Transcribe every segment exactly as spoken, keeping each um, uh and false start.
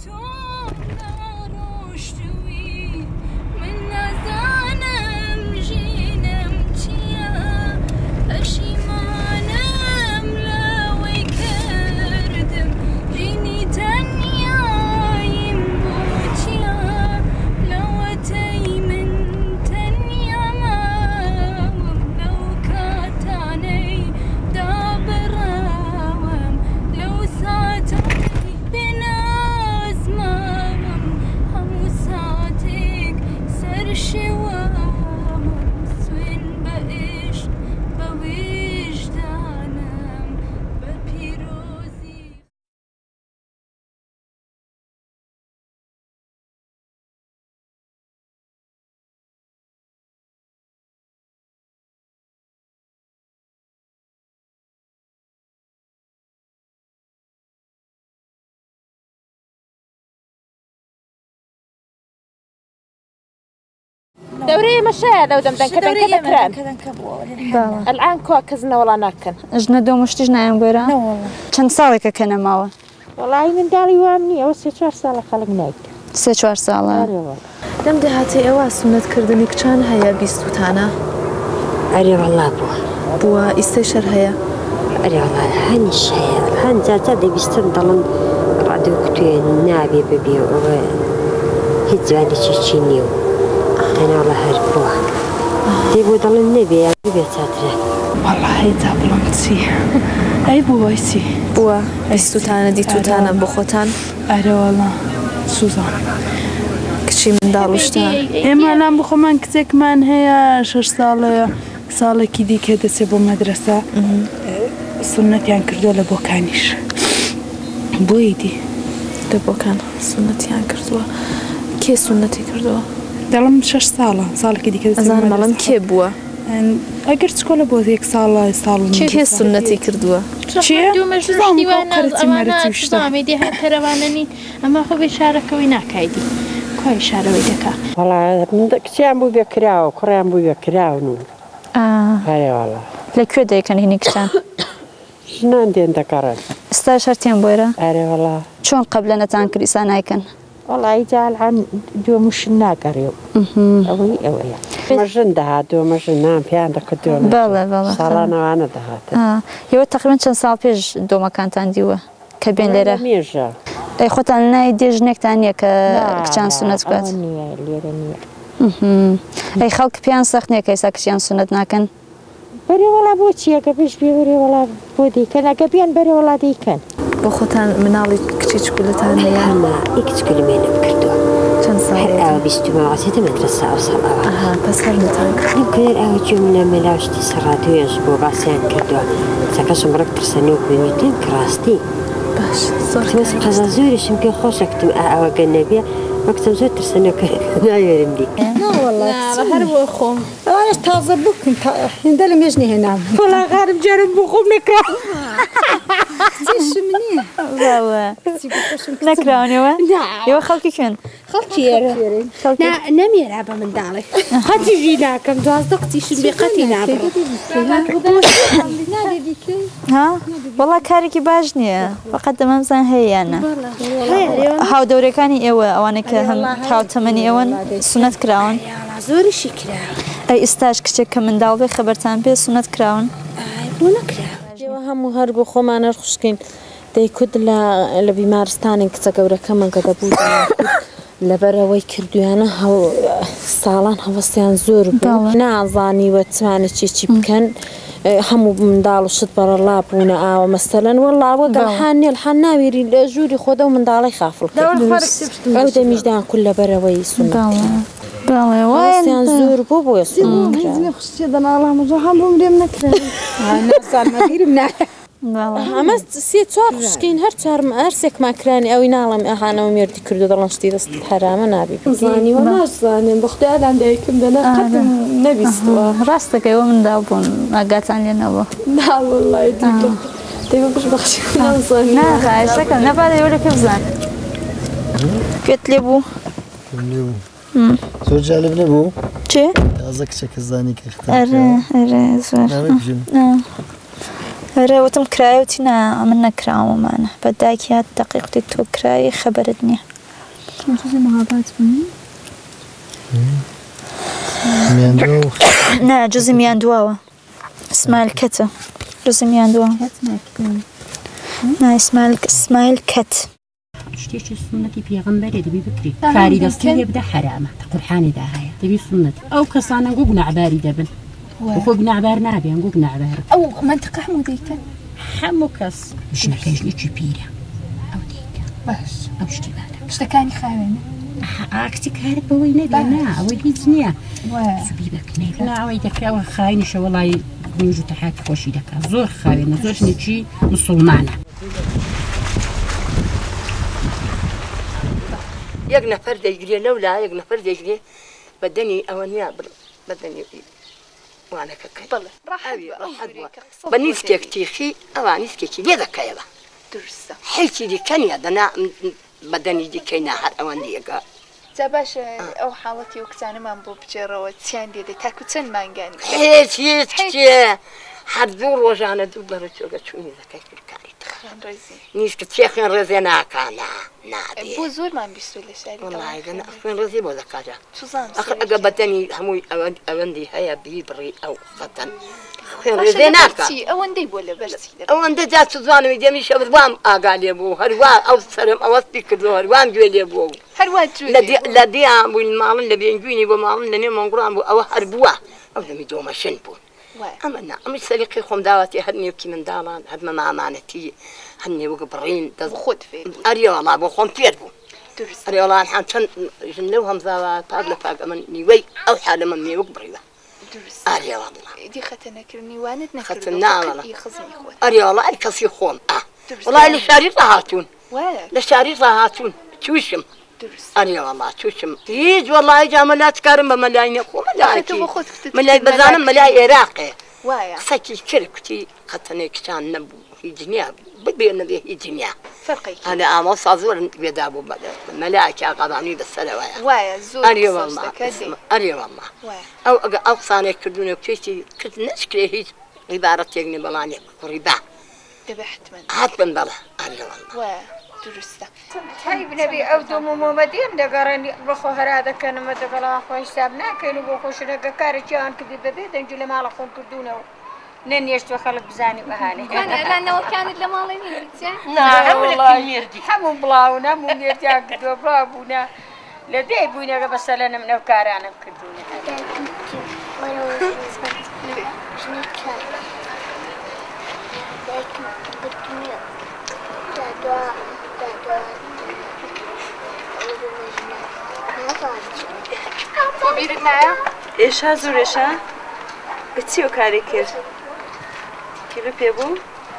دورية مشاية لو دمدن كذا كذا كرام كذا كبوا الآن كوكزنا ولا ناكن أجنا دوم وش تجنا يوم برا؟ لا والله كم صالك كنا ماوا؟ والله من داري وامني أو ست شهور صالة خلقناك ست شهور صالة دم دهاتي أواس سنة كردني كان هيا بيستوتانا أري والله بوا بوا استشر هيا أري والله هنش هيا هن جاتا دي بيستندلن راديو كتير نابي ببي و هجواني تشينيو أنا والله هربوها تبغى ضل النبي يا بيت ساترة والله هي تابلنتي أي بويسي بوا استوتانا دي توتانا بخوتان أري والله سوزان كشي من دالوشتا إما أنا بخو من كتك من هي شش سالة سالة كدي كده سبوا مدرسة سنة يعني كردوا لبوكانيش بويدي لبوكان سنة يعني كردوا كي سنة كردوا دلم شش سالة سالة كدي كده سبوا مدرسة أزان مالن كي بوا أقدر تقول بوا ذيك سالة سالة كي سنة كردوا چیه؟ زام قرتی مرتی وشتا. دی هر کروانانی اما خوب اشاره کوی نکردی. کوی اشاره ویدکا. والله من کتیم بو بکراو، کریم بو بکراو نون. آه. هاي والله. لكيو ده كان هنيك كان. شنو دين دكارن؟ استشرتين بويرة. أري والله. شون قبل أن تانكر إنسان هيكن؟ والله يجعل عن دو مش ناقريو. أمم. أوي أوي. مجن ده دو مجن نام في عندك دو. بله بله. سالنا وأنا ده. آه. يو تقريبا كم سال بيج دو مكان تانديوه. كبين ليرة. ميجا. أي خوتان ناي ديجنك تانية ك كشان سنة كات. نية ليرة أمم. أي خلق بيان سخنية كيسا كشان سنة ناكن. بري ولا بوتشي كبيش بيوري ولا بودي كنا كبيان بري ولا دي كان. بخوتان منالي كتير كل تانية. أنا إكت كل مين بكردو. كم سال؟ أو بيستمع عسيت مدرسة أو صلاة. أها بس هل نتانك؟ يمكن أو جملة ملاوشتي سرادو يجبو باسيان كردو. سكاش مرق ترسنيو بميتين كراستي. باش صار. بس قزازوري يمكن خوش أكتم أو جنبية وقتم زود ترسنيو كنا يرمدي. لا والله. لا هرب وخم. أنا استاذ بوك هندلم يجني هنا. والله غارب جرب بوخم نكرا. تيش مني. والله. نكراني وا؟ يو خلقي كن. خلقي يا. نا نمي رابع من دالي. خاتي جينا كم جواز دكتيش بقتي نابر. ها؟ والله كاريكي باجنية. وقد ما مزان هي أنا. هاو دوري كاني إيوه أوانك هم هاو تمني إيوان سنة كراون. زوري شكرا. أي استاج كشك كمن دالبي خبرتان بي سنة كراون. ونكرا. جوا هم هرب خو ما نرخصكين. ده كود لا لبيمارستان كتجورا كمان كذا بود. لبرا ويكردو أنا هو سالان هوسيان زور بو. نعزاني وتماني شيء بكن. همو من دالو شد برا الله بونا أو مثلا والله وقال حاني الحناوي الجوري خده ومن دالي خافل. أو ده مجدان كله برا ويسون. بالله وين؟ سيان زور بو بو يسون. إذا خشيت أنا الله مزوحان بومريم نكرا. أنا صار مدير مناح. والله. أما سيت صار خشكين هر صار أرسك مكراني أو ينعلم أحنا وميردي كردو دلنا شديد حرام نبي. زاني ولا زاني بختي أنا عندكم دنا قدم نبي استوا. راسك يوم من دابون ما قالت عني نبوا. لا والله يديك. تبغى مش بخشي ولا زاني. لا خايسك أنا بعد يقول لك زان. قلت لي بو. لبو. زوج على لبو. شيء؟ قصدك شك زاني كختار. أره أره زور. آه. أره وتم كراي وتنا عملنا كراو معنا. بدايك يا دقيقة تو كراي خبرتني. جزء مغابات بني؟ مياندو لا جزء مياندواوة اسمها الكتة جزء مياندواوة لا اسمها اسمها الكت شتيش سنتي في غنبري دبي بكري كاري دستي يبدا حرامه قرحاني داهيا دبي سنتي او كسانا نقوقنا عباري دبن وقوقنا عبار نابي نقوقنا عبار او منطقه حموديك حموكس مش نكاش لي كبيره او ديك بس او شتي بالك اشتكاني خاوينه عكسي كارت بوينه بينا او هيتنيا وا سبيبك نيبا لا ويدك او خاين شو والله نيجو تحت خوشي دك زور خاين زور نجي مسلمانه يق نفر يجري لولا يق نفر يجري بدني أوانيا بدني وأنا كك بالله راح راح بنيسك تيخي أوانيسك كي بيدا كيلا درسة حيتي دي كان يدنا بدني دي كينا حد أواني يقا تباش أو حالتي وقتنا ما نبو بجرا وتسيان دي تاكو تن مانجاني حيتي تكتي حدور وجانا دوبارة شوقة شوني ذكاي كاري نيسك تيخين رزينا كانا نادي بو زور ما بيستوي لسالي والله أنا أخوين رزي بوذا كاجا تزام أخ أقبتني هموي أوندي هيا بيبري أو فتن أخوين رزينا كا أوندي ولا برسي أوندي جات تزوان ويدي شباب وام أقال يبو هروا أو سرم أو سبيكر له هروام جويل يبو هروا جويل لدي لدي عم والمال اللي بينجوني ومال اللي منقران أو هربوا أو لم يدوم شنبون أما أنا أمي سليقي خم دعوتي هدني وكي من داران هد ما معمانتي هني وقبرين خد فين أريو الله بخون تيربو أريو الله الحين كان جنوهم ذا طابلة فاق من نيوي أو حالة من نيوي وقبريلا أريو الله دي ختنا كرني واند نكر ختنا والله يخزني خود أريو الله الكسي خون آه والله اللي شاريطة هاتون ولا لشاريطة هاتون توشم أريو الله توشم يج والله جاملات كارم بملايين خو ملايكي ملاي بزانم ملاي عراقي وايا سكي كركتي ختنا كشان نبو في دنيا بدي أنا به دنيا فرقي أنا أمو صازور بيدابو بدر ملاك قضاني بالسلوى وايا زور أريو والله أريو والله أو أو صانع كردون كيشي كنت نشكله هيج عبارة يجني بلاني قريبا ذبحت من هات من بلا أريو والله وايا درسته هاي بنبي أودو مو مدين دقرني بخو هذا كان مدقلا خوش سابنا كانوا بخوش دقكار جان كذي ببيت نجول ما لخون كردونه نن يشتو خلق بزاني وهاني أنا لأنه كانت لمالي ميرتي نعم والله حمو بلاونا مو ميرتي عقدوا بلابونا لدي بونا بس لنا من أفكار أنا كردونه وبيرد معايا إيش هزور إيش ها بتسيو كاريكير كيف بيبو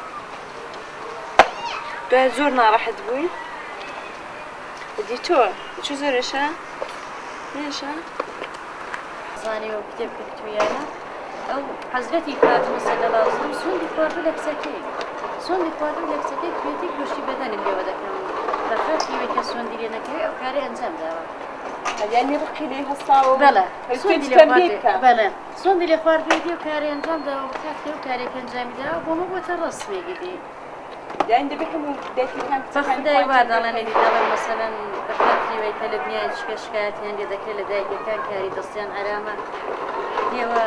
بزورنا راح تبوي بدي تو شو زور إيش ها إيش ها زاني وكتب كتبيانا أو حضرتي فاطمة صلى الله عليه وسلم سون دي فاطمة لك سكين سون دي فاطمة لك سكين كويتي كوشي بدن اللي ودا كمان تفرق في بكسون دي لنا كي أو كاري أنزام دوا يعني بقي لي هالصاو بلا سون دي لخوار بلا سون دي لخوار فيديو كاري أنزام دوا وكافي وكاري كنجام دوا وما هو ترسمي جدي يعني ده بيحمل بداية كان فخداي بعد أنا ندي دوا مثلا تفرق في تلبنيا شكا شكات يعني ذاك اللي دايك كان كاري دستيان علامة ديوا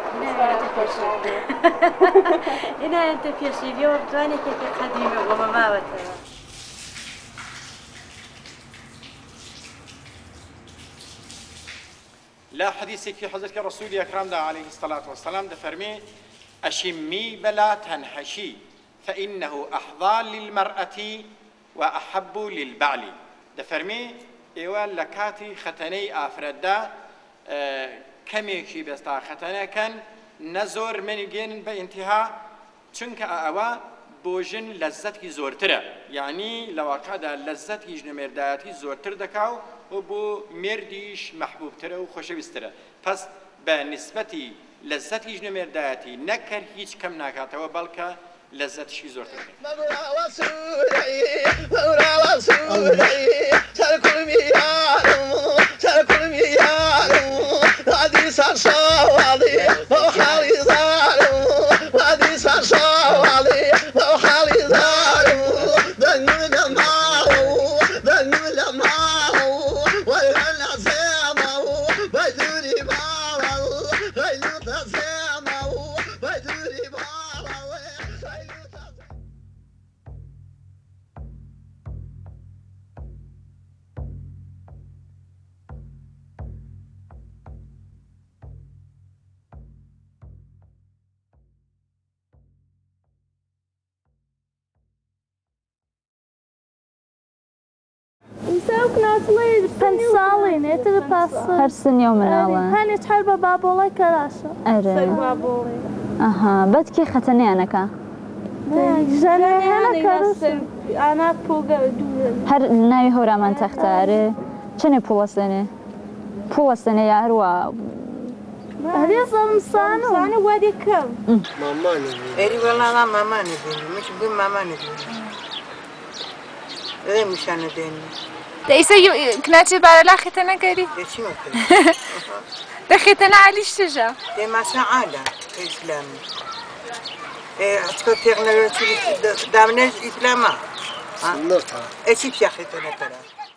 هنا أنت في شيء اليوم تواني كيف قديمة وما ما لا حديثك في حضرتك الرسول أكرم عليه الصلاة والسلام دفرمي أشمي بلا تنحشي فإنه أحظى للمرأة وأحب للبعل دفرمي إيوال لكاتي ختني أفردا أه كميكي بستا ختنا كان نزور من جين بانتهاء چونك أوا بوجن لذتي زورتره يعني لو كذا لذتي جنمرداتي زورتر دكاو وبو مرديش محبوب تره وخوش بستره پس بالنسبة لذتي جنمرداتي نكر هيچ كم ناكاته وبلكه لذتشي زورتر مبرا وسوري مبرا وسوري تركل ميارم تركل ميارم هذه سرشاوالي وحالي زارم هذه سرشاوالي وحالي زارم دنيا لماو دنيا لماو نازڵی پێنج ساڵینێ تر پاس هەر سنی و مناڵە هەنێت هەر بە بابۆڵی کەراشە ئەرێ ئەها بەتکی خەتەنیانەکە ئانا پۆگە هەر ناوی هەورامان تەختارێ چنێ پوڵەسێنێ پوڵەسێنێ یا هەروە هەرێ سەمسانە وانە وادێ کەم ئێری وەڵاما مامانە دێنی مش بووی مامانە دێنی ئێ میشانە دێنی دەئیسە کناچێ بارەلا خێتەنەگەری دەخێتەنە عالیش تژە دێماسە عالا ئیسلامی ئەچکە تێغنەوێتی دامنێژ ئیسلامە ئەچی پیا خێتەنەکەرە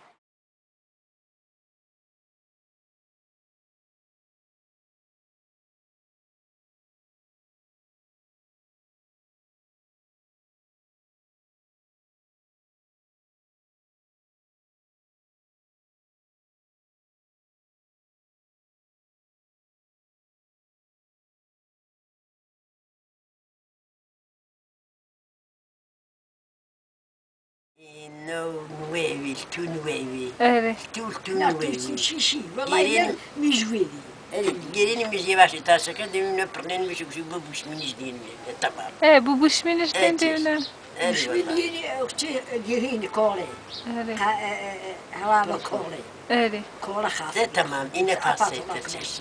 No nuevi, tu nuevi. Evet. Tu tu nuevi. Şişi, vallahi mijvedi. Evet, geleni biz yavaş etaşaka demine pırnen bir şey bu buşminiz diye. Tamam. Evet, bu buşminiz diye. Buşmini okçu geleni kole. Evet. Halava kole. Evet. Kola khas. Tamam, yine pasta ettireceğiz.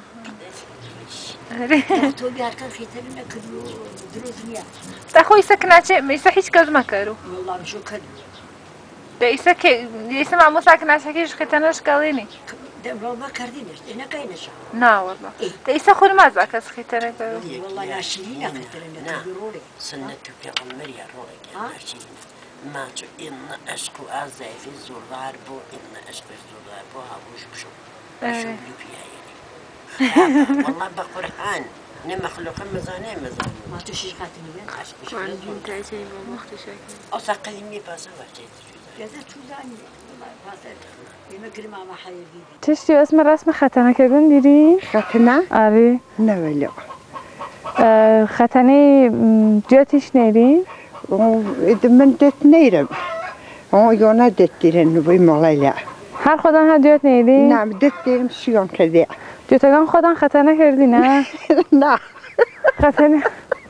تو بیارکن خیتری نکردو دروز نیا. تخوی سکناچه میسه هیچ کار مکرو. والله شو کردو. دایسه که دایسه معمول سکناچه کیش خیتناش کلینی. دم رو ما کردینش، اینا کینش. نه والله. دایسه خود مزه کس خیتنه کرو. والله ناشیلی نخیتری نکردو. سنت تو پیغمبری روی ناشیلی. ما جو این عشق و عزای فی زوار بو این عشق فی زوار بو هاوش بشو. شو بیایی. والله بقرآن نمخلوق مزانه مزانه ما تشيش خاتني بين خاش مش عندي تعيشي ما مختشك او ساقيني باسا وجهت جزا تشوزاني والله فاتت يمكن ما ما حبيبي تشتي اسم رسم ختنه كردن دیدی ختنه آره نه ولی ختنه جاتش نری من دت نیرم او یونا دت دیرن وی مالا هر خودن ها جات نیری نه دت دیرم شیون کرده جوتگان خودن ختنه کردی نه؟ نه ختنه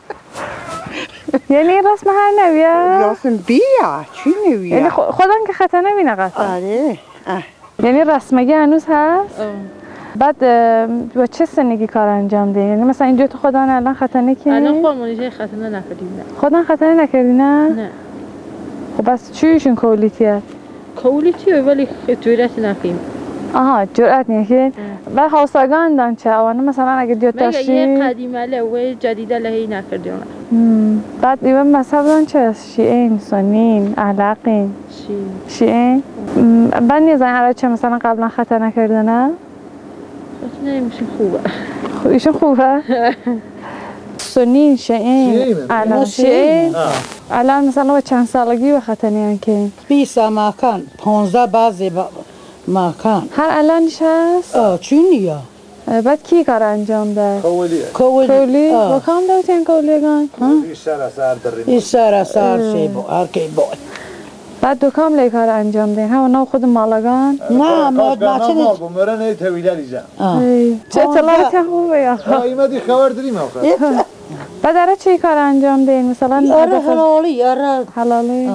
یعنی رسم هر نویه؟ رسم بیا چی نویه؟ یعنی خودن که ختنه می نقصد؟ آره یعنی رسمگی هنوز هست؟ بعد با چه سنگی کار انجام دی؟ یعنی مثلا اینجا تو خودن الان ختنه کی؟ الان خودمون ختنه نکردیم نه خودن ختنه نکردی نه؟ نه خب بس چیشون کولیتیه؟ کولیتیه ولی جرأت نکنیم آها جرأت نکنید و حوسگان دان چه آوانه مثلا اگه دیوت داشتی یه قدیمه له و جدیده لهی نکردیم بعد ایوه مذهب دان چه شیعین سنین اهلاقین شیعین بعد نیزن هر چه مثلا قبلا خطا نکرده نه نه ایشون خوبه ایشون خوبه سنین شیعین الان شیعین الان مثلا با چند سالگی به خطا نیان که بیسا ماکان پانزده بعضی ماکان هر الانش هست؟ آه چونیه بعد کی کار انجام ده؟ کولیه کولی کولی؟ با کام دوتین کولیگان؟ ایسار اثر داریم ایسار اثر سی بو ارکی بو بعد دو کام لی کار انجام ده هم اونا خود مالگان؟ نه ما بچه ما بمرن ای تویله لیزم چه اطلاعاتی خوبه یا خواه ایمدی خبر داریم آخر بعد اره چی کار انجام ده؟ مثلا اره حلالی اره حلالی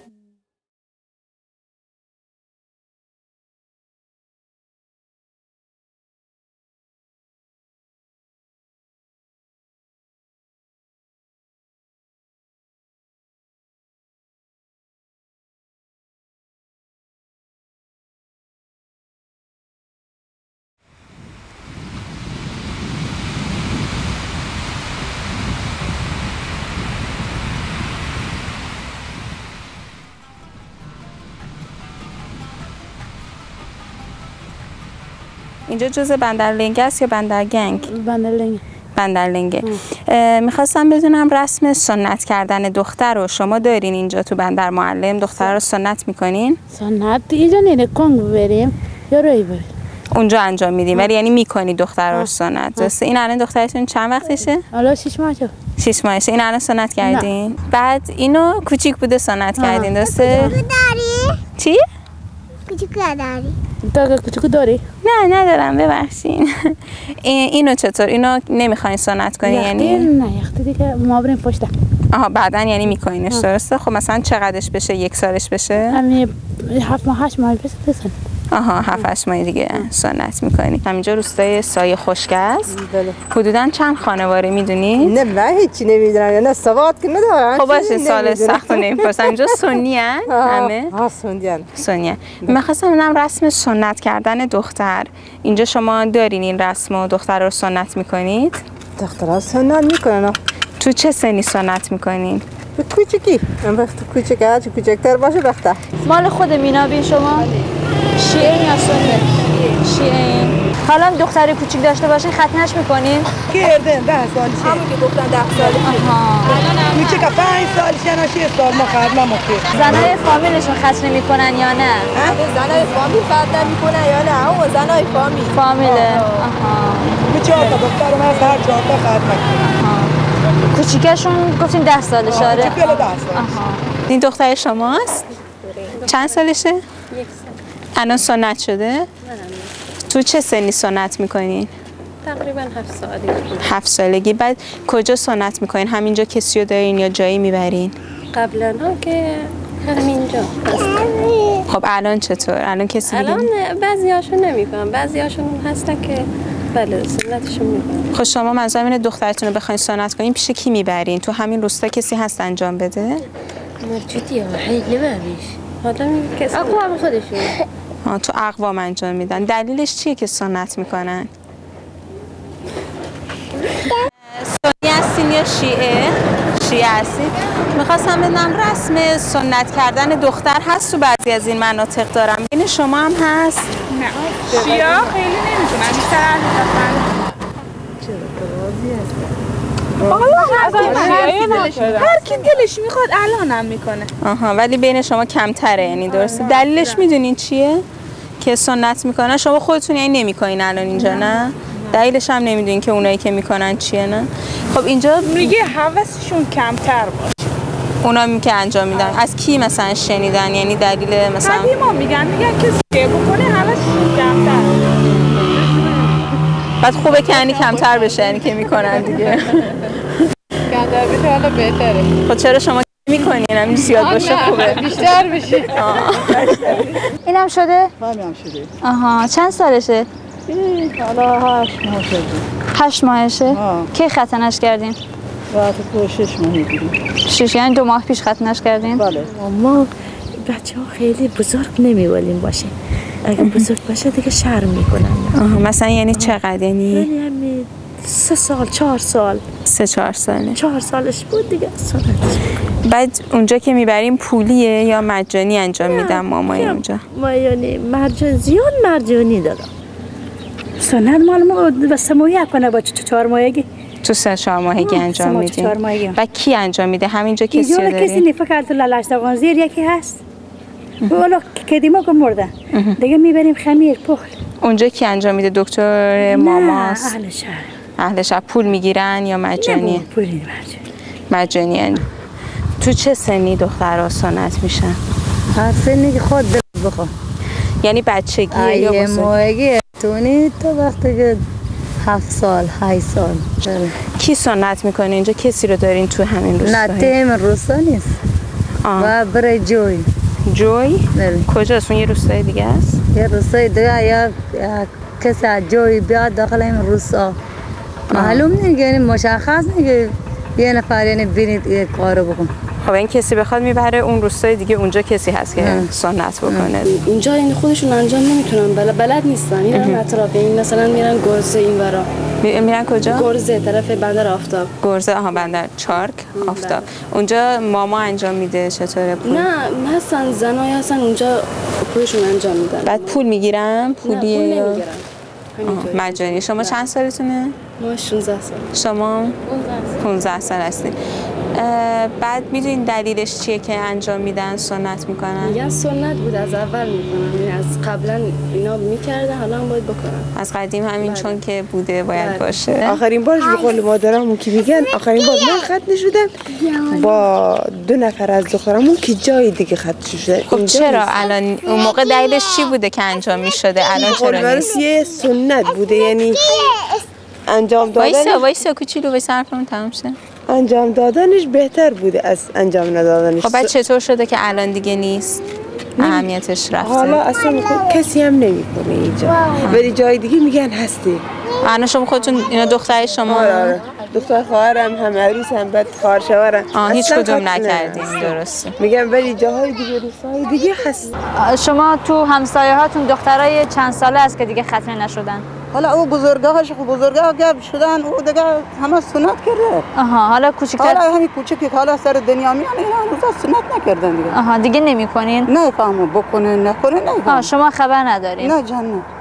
اینجا جزء بندرلنگه است یا بندرگنگ؟ بندرلنگه. بندرلنگه. میخواستم بدونم رسم سنت کردن دختر رو شما دارین اینجا تو بندر معلم دختر رو سنت میکنین؟ سنت اینجا نیره کنگ بریم یا روی بریم اونجا انجام میدیم ولی یعنی میکنی دختر رو سنت درسته؟ این الان دخترتون چند وقتشه؟ الان شش ماهشه. شش ماهشه. این الان سنت کردین؟ بعد اینو کوچیک بوده سنت کردین درسته؟ داری؟ چی؟ کوچیکو داری؟ داغ کوچیکو داری؟ نه ندارم ببخشین. اینو چطور؟ اینو نمیخواین سنت کنی یعنی؟ نه یختی دیگه ما بریم پشت. آها بعدن یعنی میکنینش درسته؟ خب مثلا چقدرش بشه؟ یک سالش بشه؟ همین هفت ماه هشت ماه بشه بزن. آها هفت هشت ماه دیگه سنت میکنی. همینجا روستای سایه خشک است. بله. حدوداً چند خانواره میدونید؟ نه من هیچی نمیدونم. نه سواد که ندارم. خب باشه سال سخت نمیپرسم. اینجا سنی ان همه؟ ها سنی ان. سنی. می‌خواستم ببینم رسم سنت کردن دختر. اینجا شما دارین این رسم و دختر رو سنت میکنید؟ دخترها سنت میکنن. تو چه سنی سنت میکنین؟ کوچیکی. من وقت کوچیک هر چی کوچکتر باشه بهتر. مال خود مینابی شما؟ شیعه یا سنی؟ شیعه. حالا هم دختری کوچیک داشته باشین ختنش میکنین؟ کردن ده سالشه. همون که گفتن ده ساله. آها. کوچیک پنج سالشه نه شش سال ما خدمه مخیر. زنای فامیلشون ختنه میکنن یا نه؟ زنای فامیل ختنه میکنن یا نه؟ اون زنای فامیل. فامیله. آها. به چهار تا دختر من هر چهار تا ختنه کنم. کوچیکشون گفتین ده سالشه آره؟ کوچیک ده سال. این دختر شماست؟ چند سالشه؟ یک سال. الان سنت شده؟ تو چه سنی سنت میکنین؟ تقریبا هفت سالگی. هفت سالگی. بعد کجا سنت میکنین؟ همینجا کسی رو دارین یا جایی میبرین؟ قبلا ها که همینجا هستن. خب الان چطور؟ الان کسی دیگه؟ الان بعضی هاشون نمیکنن، بعضی هاشون هستن که بله سنتشون میکنن. خب شما منظورم اینه دخترتون رو بخواین سنت کنین پیش کی میبرین؟ تو همین روستا کسی هست انجام بده؟ مرجوطی ها خیلی نمیش. حالا کسی اقوام خودشون. آه تو اقوام انجام میدن. دلیلش چیه که سنت میکنن؟ سنی هستین یا شیعه؟ شیعه هستین؟ میخواستم بدونم رسم سنت کردن دختر هست تو بعضی از این مناطق دارم. بین شما هم هست؟ نه شیعه خیلی نمیتونن. بیشتر اهل هر کی دلش میخواد الان هم میکنه. آها ولی بین شما کمتره یعنی درسته؟ دلیلش میدونین چیه؟ که سنت میکنن شما خودتون یعنی نمیکنین الان اینجا نه؟ دلیلش هم نمیدونین که اونایی که میکنن چیه نه؟ خب اینجا میگه حواسشون کمتر باشه. اونا می که انجام میدن. از کی مثلا شنیدن؟ یعنی دلیل مثلا قدیما میگن میگن کسی که بکنه حواسشون کمتر. بعد خوبه که یعنی کمتر بشه یعنی که میکنن دیگه. کمتر بشه حالا بهتره. خب چرا شما میکنین همین زیاد باشه خوبه؟ بیشتر بشه. اینم شده؟ همین شده. آها چند سالشه؟ حالا هشت ماه شده. هشت ماهشه؟ کی ختنش کردین؟ بعد تو شش ماهی دیگه. شش یعنی دو ماه پیش ختنش کردین؟ بله. ما بچه ها خیلی بزرگ نمیولیم باشه. اگه بزرگ باشه دیگه شرم میکنن. آها مثلا یعنی چقدر یعنی؟ یعنی سه سال چهار سال. سه چهار ساله. چهار سالش بود دیگه سنتش. بعد اونجا که میبریم پولیه یا مجانی انجام میدن مامای اونجا؟ ما یعنی مجانی زیاد مجانی دارم. سنت مال ما به سه ماهی کنه با چهار ماهگی. تو سه چهار ماهگی انجام میدین. و کی انجام میده؟ همینجا کسی رو داری؟ کسی نفکر تو لالاشتگان زیر یکی هست. اولا کدیما که مرده. دیگه میبریم خمیر پول. اونجا کی انجام میده؟ دکتر ماماست؟ اهل شهر. اهل شهر پول میگیرن یا مجانی؟ نه پولی مجانی. مجانی هن. تو چه سنی دخترها سنت میشن؟ هر سنی که خود دل بخواه. یعنی بچگیه یا یه بزرگ؟ ماهگی تونی تو وقتی که هفت سال هشت سال. کی سنت میکنه اینجا؟ کسی رو دارین تو همین روستا؟ نه تیم روستا نیست. و برای جوی. جوی؟ کجاست؟ اون یه روستای دیگه است؟ یه روستای دیگه یا کسی از جوی بیاد داخل این روستا. معلوم نیست یعنی مشخص نیست که یه نفر یعنی بینید یه کارو بکن. خب این کسی بخواد میبره اون روستای دیگه اونجا کسی هست که سنت بکنه. اینجا این خودشون انجام نمیتونن بله بلد نیستن. میرن اطراف این مثلا میرن گرزه اینورا. میرن کجا؟ گرزه طرف بندر آفتاب. گرزه آها بندر چارک آفتاب. اونجا ماما انجام میده چطوره پول؟ نه هستن زنای هستن اونجا خودشون انجام میدن. بعد پول میگیرن؟ پولیه یا نمیگیرن. مجانی. شما چند سالتونه؟ ما شانزده سال. شما پانزده سال هستین. بعد میدونین دلیلش چیه که انجام میدن سنت میکنن؟ میگن سنت بود از اول میکنن، یعنی از قبلا اینا میکردن حالا هم باید بکنن. از قدیم همین چون که بوده باید باشه. آخرین بارش به قول مادرمون که میگن آخرین بار من ختنه شدم با دو نفر از دخترمون که جای دیگه ختنه شده. خب چرا الان اون موقع دلیلش چی بوده که انجام میشده؟ الان چرا نیست؟ یه سنت بوده، یعنی انجام دادن. وایسا وایسا کوچولو وایسا حرفمون تموم شه. انجام دادنش بهتر بوده از انجام ندادنش. خب بعد چطور شده که الان دیگه نیست؟ اهمیتش رفته. حالا اصلا کسی هم نمیکنه اینجا، ولی جای دیگه میگن هستی. الان شما خودتون اینا دختر شما؟ آره آره. دختر خواهرم هم عروس هم بعد خواهر شوهرم. آه هیچ کدوم نکردین درسته. میگم ولی جاهای دیگه روستاهای دیگه هست. شما تو همسایه هاتون دخترای چند ساله است که دیگه ختنه نشدن؟ حالا او بزرگاهش خو بزرگاه گپ شدن، او دیگه همه سنت کرده. آها حالا کوچیک‌تر حالا همین کوچیکی که حالا سر دنیا میان اینا هنوز سنت نکردن دیگه. آها دیگه نمی‌کنین؟ نه فهمو بکنه نکنه نه. آها شما خبر ندارین؟ نه جان نه.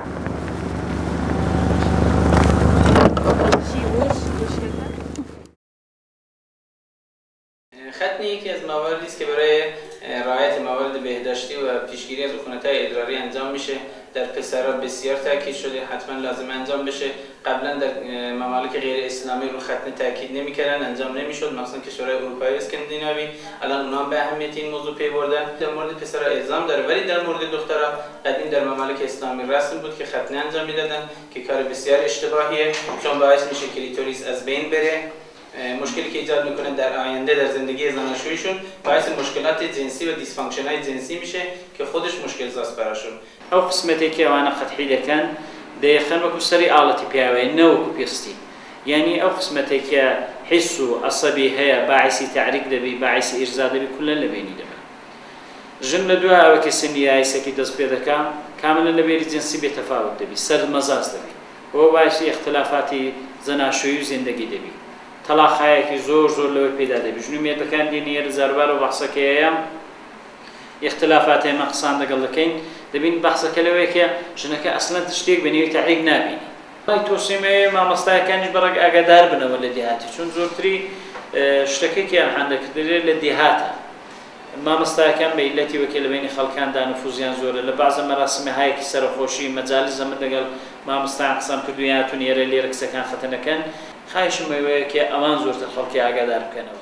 ختنه یکی از مواردی است که برای رعایت موارد بهداشتی و پیشگیری از عفونت‌های ادراری انجام میشه. در پسرها بسیار تاکید شده، حتما لازم انجام بشه. قبلا در ممالک غیر اسلامی رو ختنه تاکید نمی‌کردن، انجام نمی‌شد، مثلا کشورهای اروپایی و اسکاندیناوی. الان اونها به اهمیت این موضوع پی بردن. در مورد پسرها الزام داره، ولی در مورد دخترها قدیم در ممالک اسلامی رسم بود که ختنه انجام میدادن که کار بسیار اشتباهیه، چون باعث میشه کلیتوریس از بین بره. مشکلی که ایجاد میکنه در آینده در زندگی زناشویشون، باعث مشکلات جنسی و دیسفانکشن‌های جنسی میشه که خودش مشکل زاست براشون. او قسمتی که وانا فتحی دکن دقیقاً وکو سری آلتی پیاوی نه وکو پیستی، یعنی او قسمتی که حس و عصبی هیا باعث تعریق دبی باعث ارزاد دبی کلا لبینی دبی. جن لدوا او که سنیای سکی دست پیدا کام کاملا لبیری جنسی به تفاوت دبی، سر مزاج دبی و باعث اختلافاتی زناشویی و زندگی دبی. طلاق‌هایی که زور زور لوی پیدا دبی. جنوب میاد بکن دینیر زربار و بحث که ایم اختلافات مقصان دقل کن دبین بحث کلوی که جنک اصلا تشتیق بنیوی تعریق نبینی. ولی توصیه ما مستای کنج برای اقدار بنا ولدیهاتی چون زورتری شتکی که الحمد کدری لدیهاته ما مستای کن به علتی و کلمینی خالکان دانو فوزیان زوره لبعض مراسم هایی که سرخوشی مجالس زمین دقل ما مستای قسم کدویاتون یه لیرک سکان ختنه کن خواهش می‌کنم که امان زورت خالکی اقدار کنه.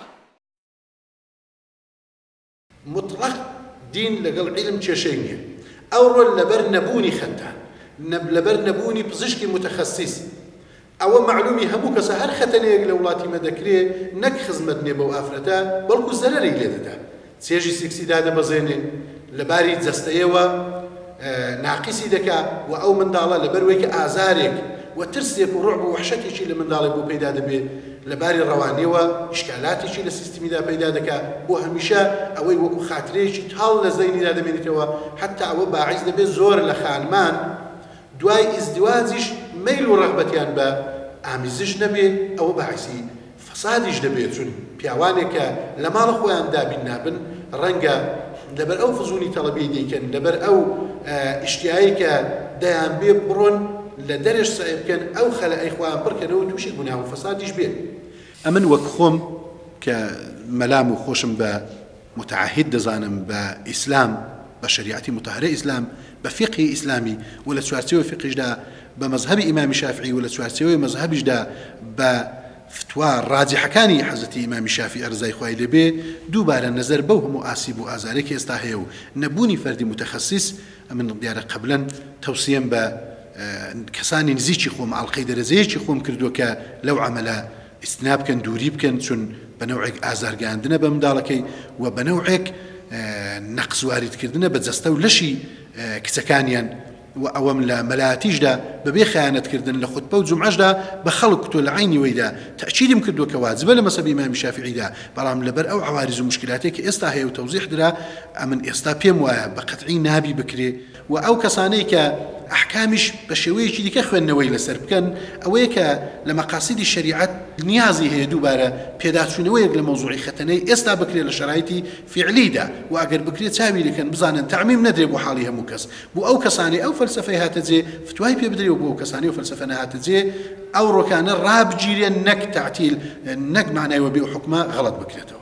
مطلق دين لقل علم تشينية أو رول لبر نبوني خدها نب لبر نبوني بزشكي متخصص أو معلومي همو كسهر ختني لولاتي مدكري نك خزمت نبو أفرتا بلكو زرري لدتا سيجي سكسي دادا بزيني لباري زستيوا آه ناقصي دكا وأو من دالا لبرويك آزارك وترسيك ورعب ووحشتي شي لمن دالا بو بيدا دبي لباري روانيوا إشكالاتي شي لسيستمي دا بيدا دكا بو هميشا أوي وكو خاطري شي تهال لزيني دا دمينيتوا حتى أو باعث دبي زور لخالمان دواي ازدواجش ميل ورغبتيان با آميزش نبي أو باعثي فسادش دبي چون بياوانك لمال خوان دابين نابن رنگا لبر أو فزوني طلبي ديكن لبر أو اشتيايك ديان بي برون لدرج صعب كان أو خلا أي إخوان بركة لو توشي جناه وفساد يشبه. أمن وكخوم كملام وخوشم بمتعهد دزانم بإسلام بشريعتي مطهرة إسلام بفقه إسلامي ولا سوارسيوي فقه جدا بمذهب إمام الشافعي ولا سوارسيوي مذهب جدا بفتوى راجح كاني حضرتي إمام الشافعي أرزاي خوالي به دوباره نظر بوهم وآسيب وآزارك يستاهيو نبوني فردي متخصص من ديار قبلا توصيا ب كساني نزيتشي خوم على القيد رزيتشي خوم كردو ك لو عملا استناب كان دوريب كان شن بنوعك آزار عندنا بمدالكي وبنوعك نقص وارد كردنا بتزستو لشي كسكانيا وأوام لا ملاتيج دا ببي خيانة كردن لخطبة وجمعة دا بخلق كل عيني ويدا تأكيد مكردو كواجب لما سبي إمام الشافعي دا برام لبر أو عوارض ومشكلاتك إستا هي وتوضيح درا أمن إستا بيم وبقطعي نابي بكري وأو كسانيك ئەحکامیش بە شێوەیەکی دیکە خوێندنەوەی لەسەر بکەن ئەوەیە کە لە مەقاسیدی شریعەت نیازی هەیە دووبارە پێداچوونەوەیەک لە مەوزوعی خەتەنەی ئێستا بکرێت لە شرایطی فعلیدا و ئەگەر بکرێت چاوی لەکەن بزانن تعمیم نەدرێت بۆ حاڵی هەموو کەس بۆ ئەو کەسانی ئەو فەلسفەی هاتە جێ فتوای پێ بدرێت بۆ ئەو کەسانی و فەلسفە نەهاتە جێ ئەو ڕۆکانە ڕابگیرێن نەک تعتیل نەک معنایەوە بێ و حکمە غەڵەت بکرێتەوە.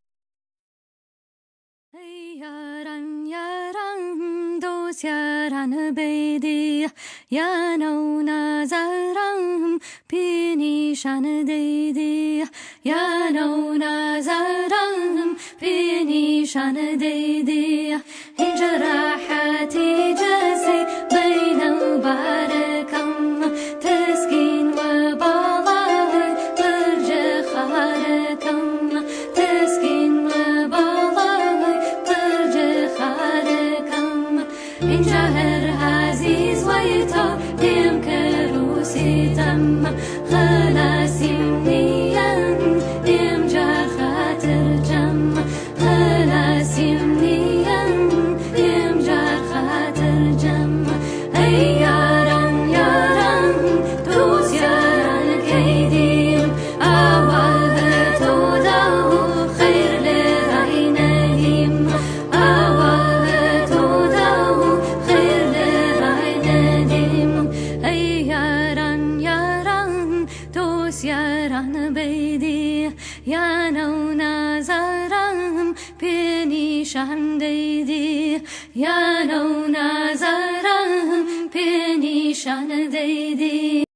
Yaran bedi yana nazaram pinişan dedi yana nazaram pinişan dedi injarahati jasi bayna barakam teskin ve bağlar tırcı harekam teskin ve bağlar tırcı harekam إنجهر عزيز ويتا دم كروسي تم خلاص يمنيا دم جار خاطر جم خلاص يمنيا دم جار خاطر جم أي ياران ياران دوس ياران كيديم أول توداو خير لرعينهم أول yaran bedi yana nazaram pinişan dedi yana nazaram pinişan dedi